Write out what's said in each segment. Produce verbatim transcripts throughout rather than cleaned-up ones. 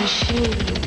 machine.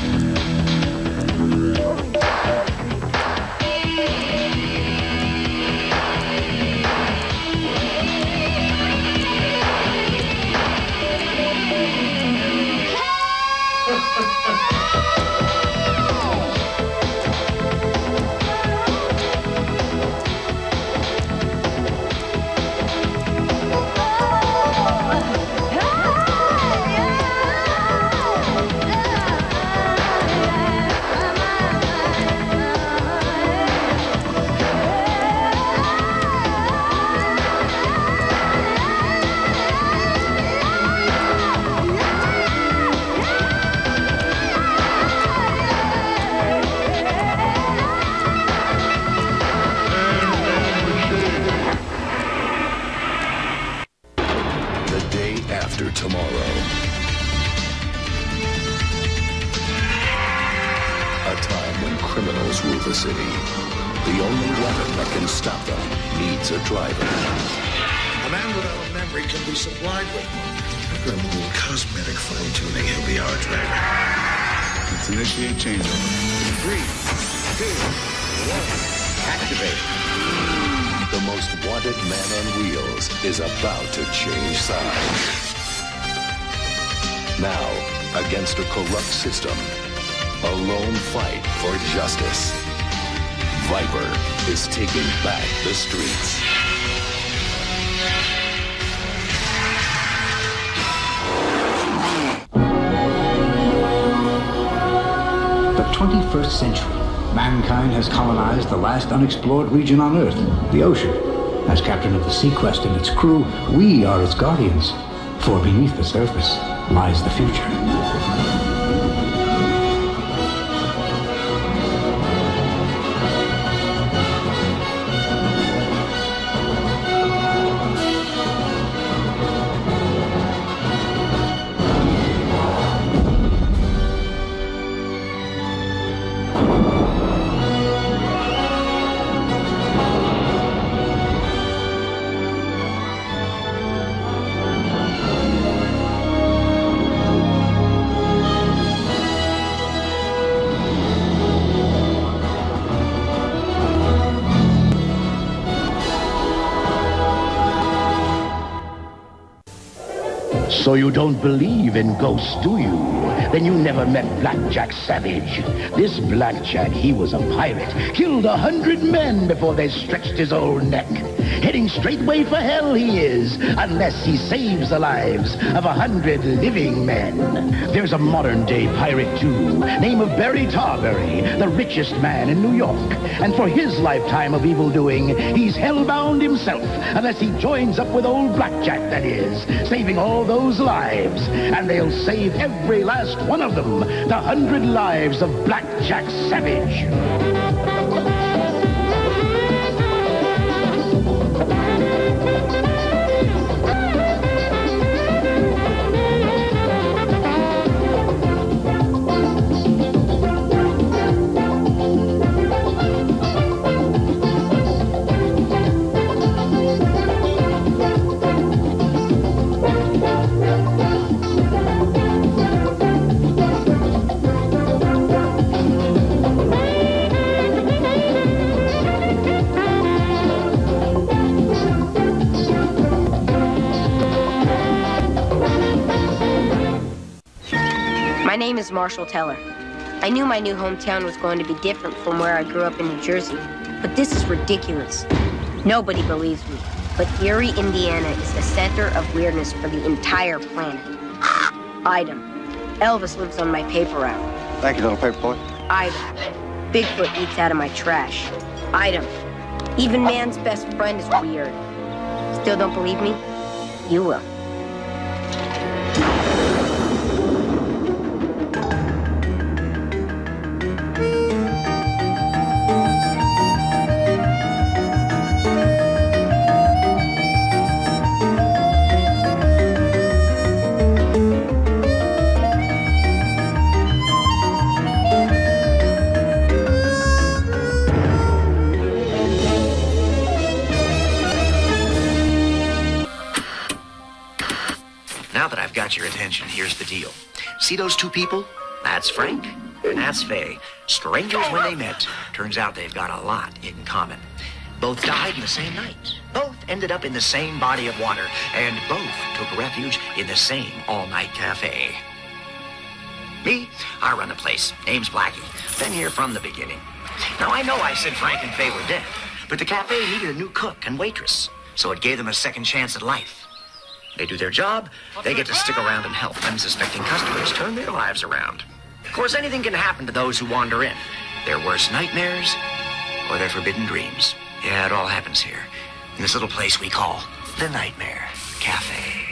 The city. The only weapon that can stop them needs a driver. A man without a memory can be supplied with one. After a little cosmetic fine-tuning, he'll be our driver. Let's initiate changeover. Three, two, one, activate. The most wanted man on wheels is about to change sides. Now, against a corrupt system, a lone fight for justice. Viper is taking back the streets. The twenty-first century. Mankind has colonized the last unexplored region on Earth, the ocean. As captain of the Sequest and its crew, we are its guardians. For beneath the surface lies the future. So you don't believe in ghosts, do you? Then you never met Blackjack Savage. This Blackjack, he was a pirate. Killed a hundred men before they stretched his old neck. Heading straightway for hell he is, unless he saves the lives of a hundred living men. There's a modern-day pirate, too, name of Barry Tarberry, the richest man in New York. And for his lifetime of evildoing, he's hellbound himself, unless he joins up with old Blackjack, that is, saving all those lives. And they'll save every last one of them, the hundred lives of Blackjack Savage. My name is Marshall Teller. I knew my new hometown was going to be different from where I grew up in New Jersey, but this is ridiculous. Nobody believes me, but Erie, Indiana is the center of weirdness for the entire planet. Item. Elvis lives on my paper route. Thank you, little paper boy. Item. Bigfoot eats out of my trash. Item. Even man's best friend is weird. Still don't believe me? You will. Now that I've got your attention, here's the deal. See those two people? That's Frank, and that's Faye. Strangers when they met. Turns out they've got a lot in common. Both died in the same night. Both ended up in the same body of water. And both took refuge in the same all-night cafe. Me, I run the place. Name's Blackie. Been here from the beginning. Now, I know I said Frank and Faye were dead, but the cafe needed a new cook and waitress, so it gave them a second chance at life. They do their job, they get to stick around and help unsuspecting customers turn their lives around. Of course, anything can happen to those who wander in. Their worst nightmares or their forbidden dreams. Yeah, it all happens here, in this little place we call the Nightmare Cafe.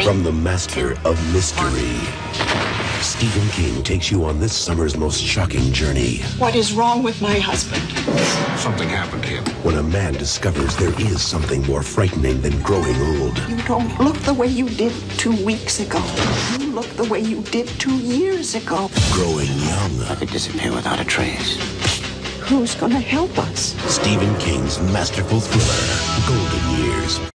From the master of mystery, Stephen King takes you on this summer's most shocking journey. What is wrong with my husband? Something happened to him. When a man discovers there is something more frightening than growing old. You don't look the way you did two weeks ago. You look the way you did two years ago. Growing young. I could disappear without a trace. Who's gonna help us? Stephen King's masterful thriller, Golden Years.